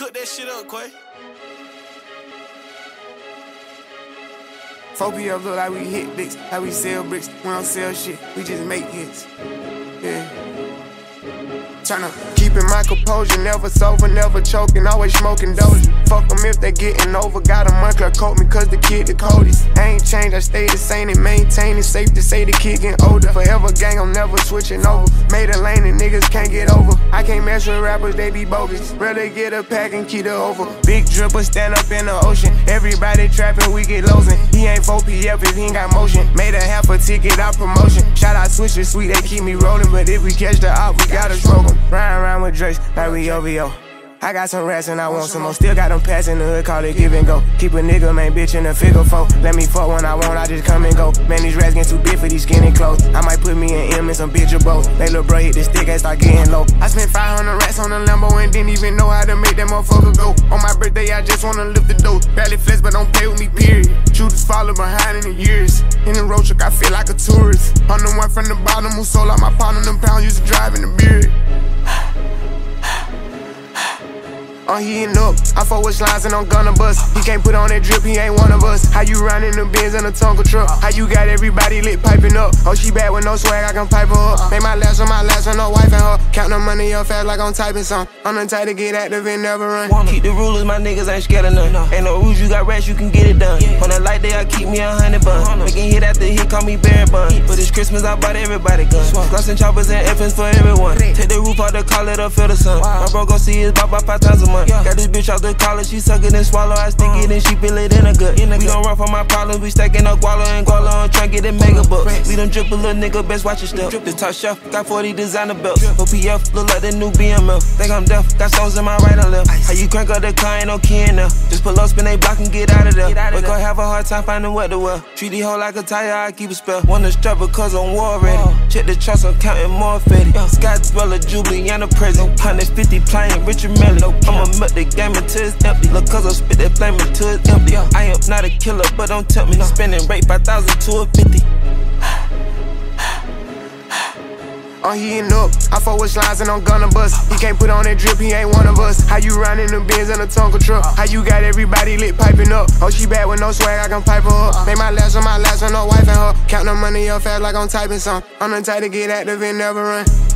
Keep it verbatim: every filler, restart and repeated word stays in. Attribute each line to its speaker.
Speaker 1: Cook that shit up, Quay.
Speaker 2: four P F look like we hit bricks, how we sell bricks. We don't sell shit, we just make hits. Yeah. Tryna keeping my composure, never sober, never choking, always smoking dozy. Fuck them if they getting over, got a monthly coat me cause the kid the coldest. I ain't changed, I stay the same and maintain it. Safe to say the kid getting older. Forever gang, I'm never switching over. Made a lane and niggas can't get over. I can't mess with rappers, they be bogus. Rather get a pack and keep it over. Big dripper stand up in the ocean. Everybody trapping, we get losing. He ain't four P F if he ain't got motion. Made a half a ticket out promotion. Shout out Switcher Sweet, they keep me rolling. But if we catch the op, we gotta stroke them. Ride around with Drakes like we O V O. I got some rats and I want some more. Still got them pass in the hood, call it give and go. Keep a nigga, man, bitch in a figure four. Let me fuck when I want, I just come and go. Man, these rats getting too big for these skinny clothes. I might put me an M in some bitch or both. They little bro hit the stick and start getting low. I spent five hundred rats on a Lambo and didn't even know how to make that motherfucker go. On my birthday, I just wanna lift the dough. Barely flex, but don't play with me, period. Shooters follow behind in the years. In the road truck, I feel like a tourist. I'm the one from the bottom who sold out my partner, them pounds used to drive in the beard. I'm heating up, I fuck with slides and I'm gonna bust. He can't put on that drip, he ain't one of us. How you riding the Benz in a Tonka truck? How you got everybody lit piping up? Oh, she bad with no swag, I can pipe her up. Make my last one, my last one, no wife and her. Count the money up fast like I'm typing some. I'm the type to get active and never run.
Speaker 3: Keep the rulers, my niggas ain't scared of none. Ain't no rules, you got rats, you can get it done. On that light day, I keep me a hundred buns. Making hit after hit, call me Barry Bun. For this Christmas, I bought everybody guns. Gloss and choppers and F Ns for everyone. Take the roof out the call it up, feel the sun. My bro gon' see his bop about five times a month. Got this bitch out the collar, she suck it and swallow. I stick it and she feel it in a gut. We don't run from my problems, we stacking up guala and guala on trying to get it mega bucks. We don't drip a little nigga, best watch your step. The top shelf, got forty designer belts. O P F, look like the new B M F. Think I'm deaf, got stones in my right and left. How you crank up the car, ain't no key in there. Just pull up, spin they block and get out of there. Wake up, have a hard time finding what to wear. Treat the hoe like a tire, I keep a spell. Wanna strap because I'm war ready. Check the trust, I'm counting more fetty. Scottsdweller, Jubilee, and a present. one hundred fifty playing Richard Melly. I'ma milk the game until it's empty. Look, cause I spit that flame until it's empty. I am not a killer, but don't tempt me. Spending rate five thousand to a fifty.
Speaker 2: I'm heating up, I fuck with slides and I'm gonna bust. He can't put on that drip, he ain't one of us. How you riding the Benz in a Tonka truck? How you got everybody lit piping up? Oh, she bad with no swag, I can pipe her up. Make my last one, my last one, no wife and her. Count the money up fast like I'm typing some. I'm the type to get active and never run.